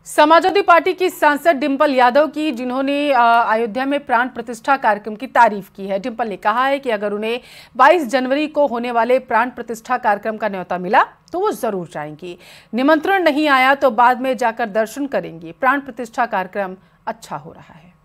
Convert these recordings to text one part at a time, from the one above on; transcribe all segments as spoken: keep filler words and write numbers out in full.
Samajwadi party की सांसद डिंपल यादव की, जिन्होंने अयोध्या में प्राण प्रतिष्ठा कार्यक्रम की तारीफ की है। डिंपल ने कहा है कि अगर उन्हें बाईस जनवरी को होने वाले प्राण प्रतिष्ठा कार्यक्रम का न्योता मिला तो वो जरूर जाएंगी। निमंत्रण नहीं आया तो बाद में जाकर दर्शन करेंगी। प्राण प्रतिष्ठा कार्यक्रम अच्छा हो रहा है।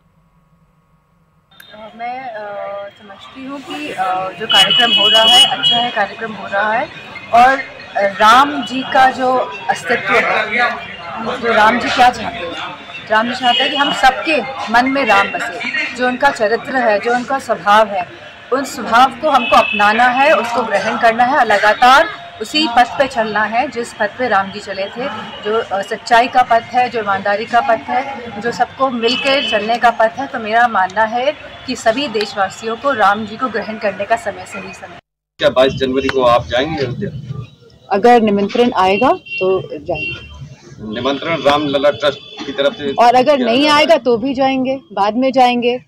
मैं आ, समझती हूँ कि आ, जो कार्यक्रम हो रहा है अच्छा है, कार्यक्रम हो रहा है। और राम जी का जो अस्तित्व है, जो राम जी क्या चाहते हैं, राम जी चाहते हैं कि हम सबके मन में राम बसे। जो उनका चरित्र है, जो उनका स्वभाव है, उन स्वभाव को हमको अपनाना है, उसको ग्रहण करना है और लगातार उसी पथ पे चलना है जिस पथ पे राम जी चले थे। जो सच्चाई का पथ है, जो ईमानदारी का पथ है, जो सबको मिलकर चलने का पथ है। तो मेरा मानना है कि सभी देशवासियों को राम जी को ग्रहण करने का समय सही समय। क्या बाईस जनवरी को आप जाएंगे अयोध्या? अगर निमंत्रण आएगा तो जाएंगे। निमंत्रण रामलला ट्रस्ट की तरफ से, और अगर नहीं आएगा तो भी जाएंगे, बाद में जाएंगे।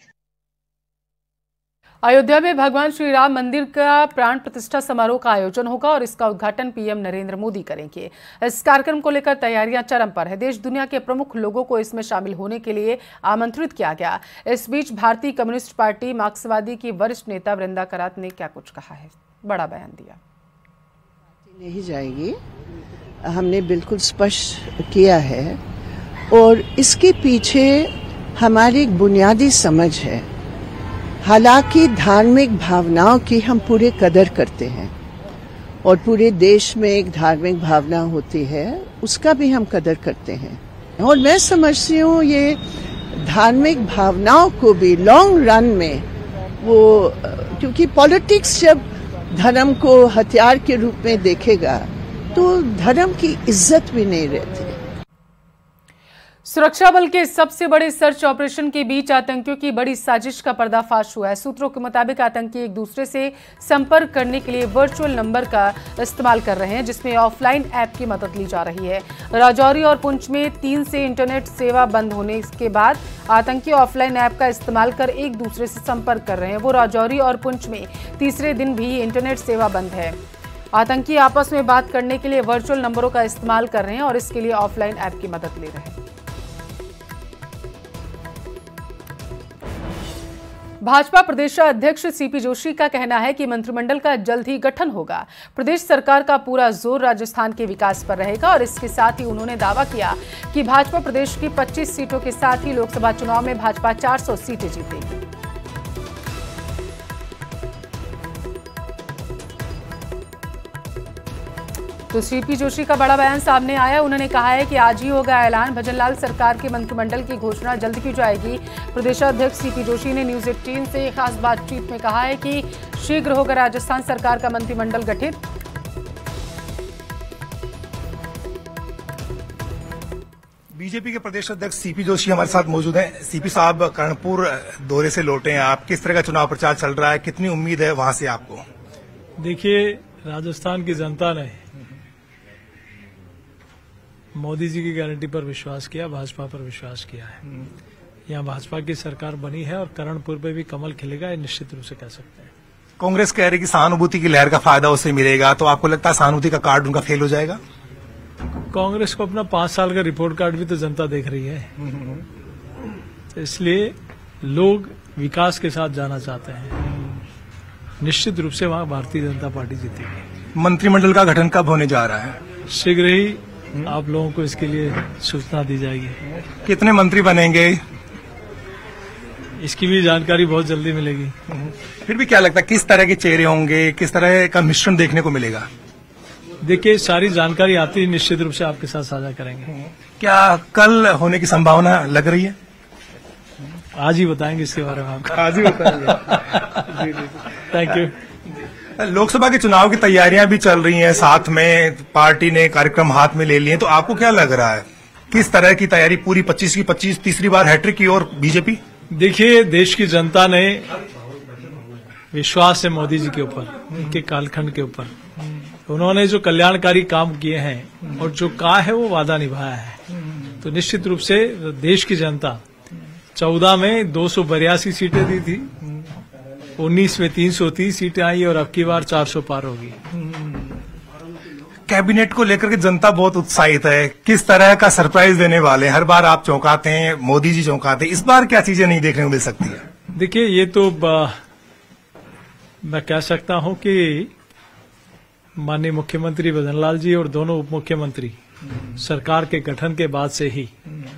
अयोध्या में भगवान श्री राम मंदिर का प्राण प्रतिष्ठा समारोह का आयोजन होगा और इसका उद्घाटन पीएम नरेंद्र मोदी करेंगे। इस कार्यक्रम को लेकर तैयारियां चरम पर है। देश दुनिया के प्रमुख लोगों को इसमें शामिल होने के लिए आमंत्रित किया गया। इस बीच भारतीय कम्युनिस्ट पार्टी मार्क्सवादी की वरिष्ठ नेता वृंदा करात ने क्या कुछ कहा है, बड़ा बयान दिया। नहीं जाएगी, हमने बिल्कुल स्पष्ट किया है और इसके पीछे हमारी एक बुनियादी समझ है। हालांकि धार्मिक भावनाओं की हम पूरे कदर करते हैं और पूरे देश में एक धार्मिक भावना होती है, उसका भी हम कदर करते हैं। और मैं समझती हूँ ये धार्मिक भावनाओं को भी लॉन्ग रन में वो, क्योंकि पॉलिटिक्स जब धर्म को हथियार के रूप में देखेगा तो धर्म की इज्जत भी नहीं रहती। सुरक्षा बल के सबसे बड़े सर्च ऑपरेशन के बीच आतंकियों की बड़ी साजिश का पर्दाफाश हुआ है। सूत्रों के मुताबिक आतंकी एक दूसरे से संपर्क करने के लिए वर्चुअल नंबर का इस्तेमाल कर रहे हैं, जिसमें ऑफलाइन ऐप की मदद ली जा रही है। राजौरी और पुंछ में तीन से इंटरनेट सेवा बंद होने के बाद आतंकी ऑफलाइन ऐप का इस्तेमाल कर एक दूसरे से संपर्क कर रहे हैं। वो राजौरी और पुंछ में तीसरे दिन भी इंटरनेट सेवा बंद है। आतंकी आपस में बात करने के लिए वर्चुअल नंबरों का इस्तेमाल कर रहे हैं और इसके लिए ऑफलाइन ऐप की मदद ले रहे हैं। भाजपा प्रदेश अध्यक्ष सीपी जोशी का कहना है कि मंत्रिमंडल का जल्द ही गठन होगा। प्रदेश सरकार का पूरा जोर राजस्थान के विकास पर रहेगा और इसके साथ ही उन्होंने दावा किया कि भाजपा प्रदेश की पच्चीस सीटों के साथ ही लोकसभा चुनाव में भाजपा चार सौ सीटें जीतेगी। तो सीपी जोशी का बड़ा बयान सामने आया। उन्होंने कहा है कि आज ही होगा ऐलान। भजनलाल सरकार के मंत्रिमंडल की घोषणा जल्द की जाएगी। प्रदेशाध्यक्ष सीपी जोशी ने न्यूज अठारह से खास बातचीत में कहा है कि शीघ्र होगा राजस्थान सरकार का मंत्रिमंडल गठित। बीजेपी के प्रदेश अध्यक्ष सीपी जोशी हमारे साथ मौजूद हैं। सीपी साहब, कर्णपुर दौरे से लौटे हैं आप, किस तरह का चुनाव प्रचार चल रहा है, कितनी उम्मीद है वहां से आपको? देखिए, राजस्थान की जनता ने मोदी जी की गारंटी पर विश्वास किया, भाजपा पर विश्वास किया है। यहाँ भाजपा की सरकार बनी है और कर्णपुर पे भी कमल खिलेगा, ये निश्चित रूप से कह सकते हैं। कांग्रेस कह रही कि सहानुभूति की लहर का फायदा उसे मिलेगा, तो आपको लगता है सहानुभूति का कार्ड उनका फेल हो जाएगा? कांग्रेस को अपना पांच साल का रिपोर्ट कार्ड भी तो जनता देख रही है, तो इसलिए लोग विकास के साथ जाना चाहते हैं। निश्चित रूप से वहां भारतीय जनता पार्टी जीतेगी। मंत्रिमंडल का गठन कब होने जा रहा है? शीघ्र ही आप लोगों को इसके लिए सूचना दी जाएगी। कितने मंत्री बनेंगे, इसकी भी जानकारी बहुत जल्दी मिलेगी। फिर भी क्या लगता है किस तरह के चेहरे होंगे, किस तरह का मिश्रण देखने को मिलेगा? देखिए, सारी जानकारी आती ही निश्चित रूप से आपके साथ साझा करेंगे। क्या कल होने की संभावना लग रही है? आज ही बताएंगे इसके बारे में आपको। आज ही बताएंगे। Thank you. लोकसभा के चुनाव की तैयारियां भी चल रही हैं, साथ में पार्टी ने कार्यक्रम हाथ में ले लिए, तो आपको क्या लग रहा है किस तरह की तैयारी? पूरी पच्चीस की पच्चीस तीसरी बार हैट्रिक की और बीजेपी? देखिए, देश की जनता ने विश्वास है मोदी जी के ऊपर, उनके कालखंड के ऊपर। उन्होंने जो कल्याणकारी काम किए हैं और जो कहा है वो वादा निभाया है, तो निश्चित रूप से देश की जनता चौदह में दो सौ बयासी सीटें दी थी, उन्नीस में तीन सौ तीस सीटें आई और अब की बार चार सौ पार होगी। कैबिनेट को लेकर के जनता बहुत उत्साहित है, किस तरह का सरप्राइज देने वाले हैं? हर बार आप चौंकाते हैं, मोदी जी चौंकाते हैं, इस बार क्या चीजें नहीं देखने को मिल सकती है? देखिए, ये तो ब, मैं कह सकता हूं कि माननीय मुख्यमंत्री भजनलाल जी और दोनों उप मुख्यमंत्री सरकार के गठन के बाद से ही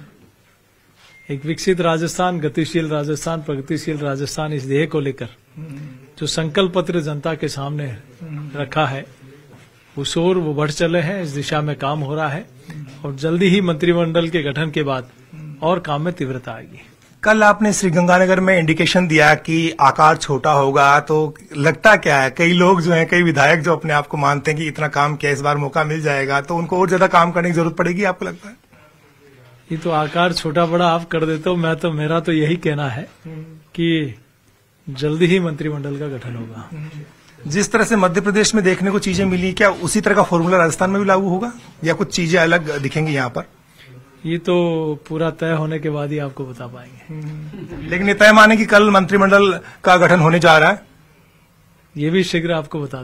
एक विकसित राजस्थान, गतिशील राजस्थान, प्रगतिशील राजस्थान, इस ध्येय को लेकर जो संकल्प पत्र जनता के सामने रखा है उस ओर वो बढ़ चले हैं। इस दिशा में काम हो रहा है और जल्दी ही मंत्रिमंडल के गठन के बाद और काम में तीव्रता आएगी। कल आपने श्रीगंगानगर में इंडिकेशन दिया कि आकार छोटा होगा, तो लगता क्या है, कई लोग जो हैं, कई विधायक जो अपने आप को मानते हैं कि इतना काम किया, इस बार मौका मिल जाएगा, तो उनको और ज्यादा काम करने की जरूरत पड़ेगी, आपको लगता है? ये तो आकार छोटा बड़ा आप कर देते हो, मैं तो मेरा तो यही कहना है कि जल्दी ही मंत्रिमंडल का गठन होगा। जिस तरह से मध्य प्रदेश में देखने को चीजें मिली, क्या उसी तरह का फॉर्मूला राजस्थान में भी लागू होगा या कुछ चीजें अलग दिखेंगी यहाँ पर? ये तो पूरा तय होने के बाद ही आपको बता पाएंगे। लेकिन ये तय माने कि कल मंत्रिमंडल का गठन होने जा रहा है, ये भी शीघ्र आपको बता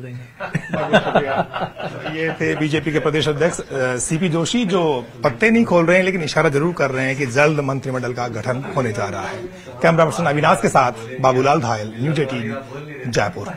देंगे। ये थे बीजेपी के प्रदेश अध्यक्ष सीपी जोशी, जो पत्ते नहीं खोल रहे हैं लेकिन इशारा जरूर कर रहे हैं कि जल्द मंत्रिमंडल का गठन होने जा रहा है। कैमरा पर्सन अविनाश के साथ बाबूलाल धायल, न्यूज एटीन, जयपुर।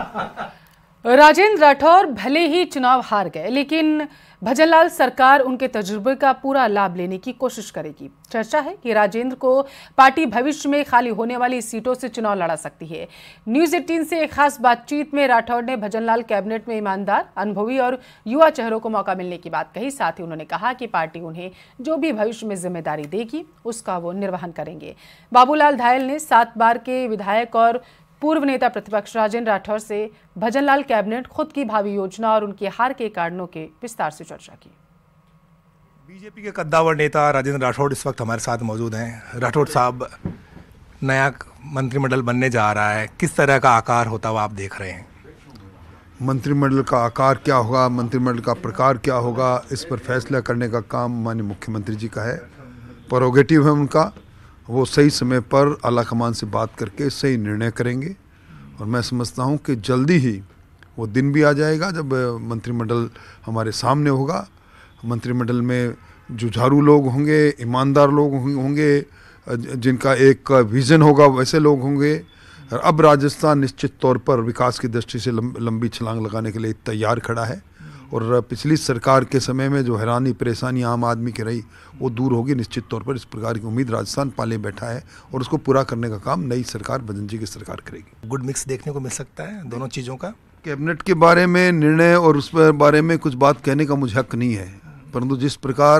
राजेंद्र राठौर भले ही चुनाव हार गए, लेकिन भजनलाल सरकार उनके तजुर्बे का पूरा लाभ लेने की कोशिश करेगी। चर्चा है कि राजेंद्र को पार्टी भविष्य में खाली होने वाली सीटों से चुनाव लड़ा सकती है। न्यूज एटीन से एक खास बातचीत में राठौर ने भजनलाल कैबिनेट में ईमानदार, अनुभवी और युवा चेहरों को मौका मिलने की बात कही। साथ ही उन्होंने कहा कि पार्टी उन्हें जो भी भविष्य में जिम्मेदारी देगी उसका वो निर्वहन करेंगे। बाबूलाल धायल ने सात बार के विधायक और पूर्व नेता प्रतिपक्ष राजेंद्र राठौर से भजनलाल कैबिनेट, खुद की भावी योजना और उनकी हार के कारणों के विस्तार से चर्चा की। बीजेपी के कद्दावर नेता राजेंद्र राठौड़ इस वक्त हमारे साथ मौजूद हैं। राठौड़ साहब, नया मंत्रिमंडल बनने जा रहा है, किस तरह का आकार होता हुआ आप देख रहे हैं? मंत्रिमंडल का आकार क्या होगा, मंत्रिमंडल का प्रकार क्या होगा, इस पर फैसला करने का काम माननीय मुख्यमंत्री जी का है। प्रोगेटिव है उनका, वो सही समय पर आलाकमान से बात करके सही निर्णय करेंगे। और मैं समझता हूँ कि जल्दी ही वो दिन भी आ जाएगा जब मंत्रिमंडल हमारे सामने होगा। मंत्रिमंडल में जुझारू लोग होंगे, ईमानदार लोग होंगे, जिनका एक विज़न होगा, वैसे लोग होंगे। और अब राजस्थान निश्चित तौर पर विकास की दृष्टि से लंबी छलांग लगाने के लिए तैयार खड़ा है। और पिछली सरकार के समय में जो हैरानी परेशानी आम आदमी की रही वो दूर होगी निश्चित तौर पर। इस प्रकार की उम्मीद राजस्थान पाले बैठा है और उसको पूरा करने का काम नई सरकार, भजन जी की सरकार करेगी। गुड मिक्स देखने को मिल सकता है दोनों चीज़ों का। कैबिनेट के बारे में निर्णय और उस बारे में कुछ बात कहने का मुझे हक नहीं है, परंतु जिस प्रकार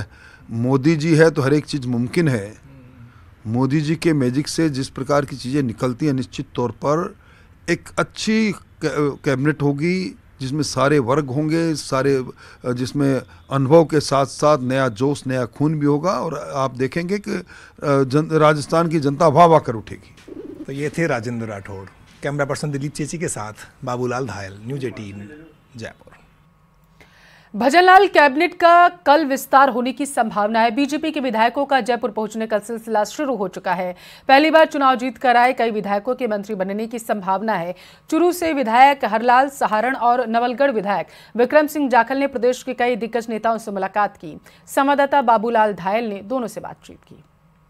मोदी जी है तो हर एक चीज़ मुमकिन है। मोदी जी के मैजिक से जिस प्रकार की चीज़ें निकलती हैं, निश्चित तौर पर एक अच्छी कैबिनेट होगी जिसमें सारे वर्ग होंगे, सारे जिसमें अनुभव के साथ साथ नया जोश, नया खून भी होगा। और आप देखेंगे कि जन, राजस्थान की जनता वाह वाह कर उठेगी। तो ये थे राजेंद्र राठौड़। कैमरा पर्सन दिलीप चेची के साथ Babulal Dhayal, news eighteen, Jaipur. Bhajanlal cabinet का कल विस्तार होने की संभावना है। बीजेपी के विधायकों का जयपुर पहुंचने का सिलसिला शुरू हो चुका है। पहली बार चुनाव जीत कर आए कई विधायकों के मंत्री बनने की संभावना है। चुरू से विधायक हरलाल सहारण और नवलगढ़ विधायक विक्रम सिंह जाखल ने प्रदेश के कई दिग्गज नेताओं से मुलाकात की। संवाददाता बाबूलाल धायल ने दोनों से बातचीत की।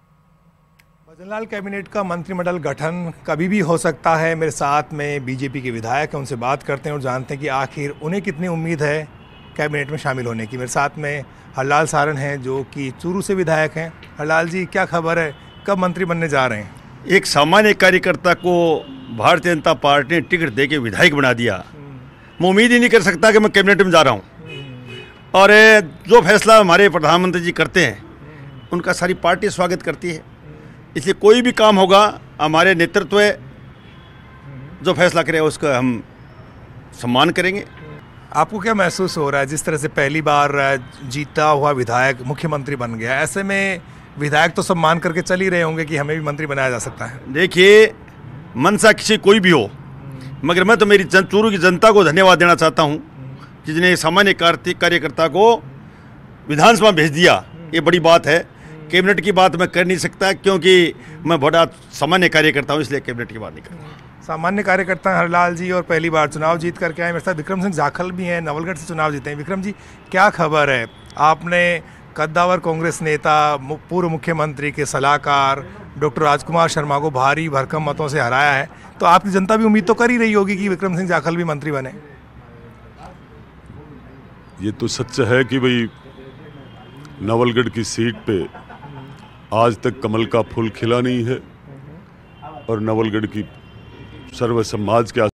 भजनलाल कैबिनेट का मंत्रिमंडल गठन कभी भी हो सकता है। मेरे साथ में बीजेपी के विधायक हैं, उनसे बात करते हैं और जानते हैं कि आखिर उन्हें कितनी उम्मीद है कैबिनेट में शामिल होने की। मेरे साथ में हरलाल सारण हैं जो कि चूरू से विधायक हैं। हरलाल जी, क्या खबर है, कब मंत्री बनने जा रहे हैं? एक सामान्य कार्यकर्ता को भारतीय जनता पार्टी ने टिकट देके विधायक बना दिया। मैं उम्मीद ही नहीं कर सकता कि मैं कैबिनेट में जा रहा हूँ। और जो फैसला हमारे प्रधानमंत्री जी करते हैं उनका सारी पार्टी स्वागत करती है। इसलिए कोई भी काम होगा, हमारे नेतृत्व जो फैसला करे उसका हम सम्मान करेंगे। आपको क्या महसूस हो रहा है, जिस तरह से पहली बार जीता हुआ विधायक मुख्यमंत्री बन गया? ऐसे में विधायक तो सब मान करके चल ही रहे होंगे कि हमें भी मंत्री बनाया जा सकता है। देखिए, मनसा किसी कोई भी हो, मगर मैं तो मेरी जन चूरू की जनता को धन्यवाद देना चाहता हूँ जिसने सामान्य कार्यकर्ता को विधानसभा भेज दिया। ये बड़ी बात है। कैबिनेट की बात मैं कर नहीं सकता क्योंकि मैं बड़ा सामान्य कार्यकर्ता हूँ, इसलिए कैबिनेट की बात नहीं कर रहा। सामान्य कार्यकर्ता हरलाल जी और पहली बार चुनाव जीत करके आए। मेरे साथ विक्रम सिंह जाखल भी हैं, नवलगढ़ से चुनाव जीते हैं। विक्रम जी, क्या खबर है? आपने कद्दावर कांग्रेस नेता, पूर्व मुख्यमंत्री के सलाहकार डॉक्टर राजकुमार शर्मा को भारी भरकम मतों से हराया है, तो आपकी जनता भी उम्मीद तो कर ही रही होगी कि विक्रम सिंह जाखल भी मंत्री बने। ये तो सच है कि भाई नवलगढ़ की सीट पे आज तक कमल का फूल खिला नहीं है और नवलगढ़ की सर्व समाज के